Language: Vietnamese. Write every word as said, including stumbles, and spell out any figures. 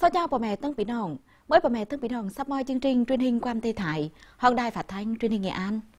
Sao chào bà mẹ Tân Bí Nông. Mới bà mẹ Tân Bí Nông sắp mời chương trình truyền hình Quan Tây Thái, Hòn Đài Phát thanh truyền hình Nghệ An.